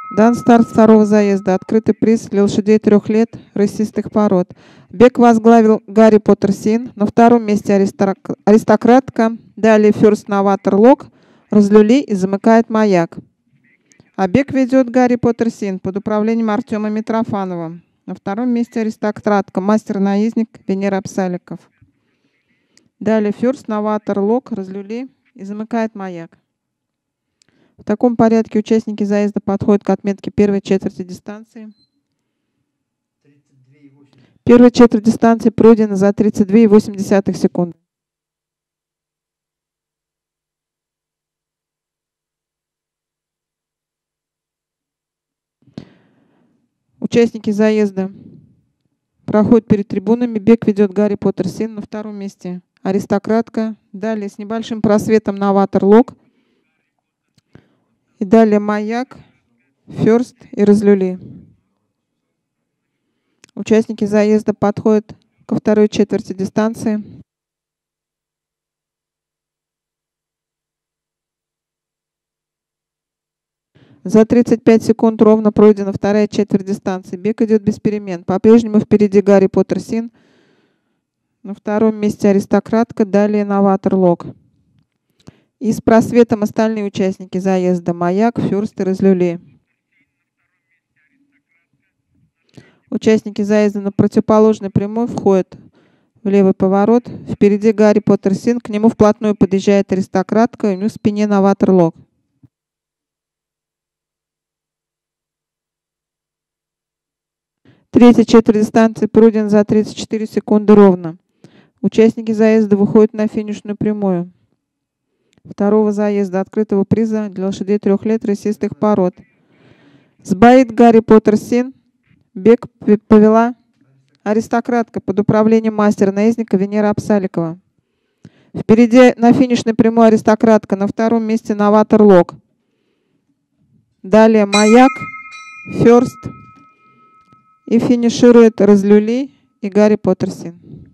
Дан старт второго заезда. Открытый приз для лошадей 3 лет рысистых пород. Бег возглавил Гарри Поттер Син. На втором месте Аристократка. Далее Фёрст Новатор Лок. Разлюли и замыкает Маяк. А бег ведет Гарри Поттер Син под управлением Артема Митрофанова. На втором месте Аристократка. Мастер-наездник Венера Апсаликов. Далее Фёрст Новатор Лок. Разлюли и замыкает Маяк. В таком порядке участники заезда подходят к отметке первой четверти дистанции. Первая четверть дистанции пройдена за 32,8 секунды. Участники заезда проходят перед трибунами. Бег ведет Гарри Поттер Син. На втором месте Аристократка. Далее с небольшим просветом Новатор Лок. И далее Маяк, Фёрст и Разлюли. Участники заезда подходят ко второй четверти дистанции. За 35 секунд ровно пройдена вторая четверть дистанции. Бег идет без перемен. По-прежнему впереди Гарри Поттер Син. На втором месте Аристократка, далее Новатор Лок. И с просветом остальные участники заезда: Маяк, Фёрст и Разлюли. Участники заезда на противоположной прямой входят в левый поворот. Впереди Гарри Поттер Син. К нему вплотную подъезжает Аристократка, и у него в спине Новатор Лок. Третья четверть дистанции пройдена за 34 секунды ровно. Участники заезда выходят на финишную прямую второго заезда открытого приза для лошадей 3 лет рысистых пород. Сбоит Гарри Поттер Син. Бег повела Аристократка под управлением мастера-наездника Венера Апсаликова. Впереди на финишной прямой Аристократка, на втором месте Новатор Лок. Далее Маяк, Фёрст и финиширует Разлюли и Гарри Поттер Син.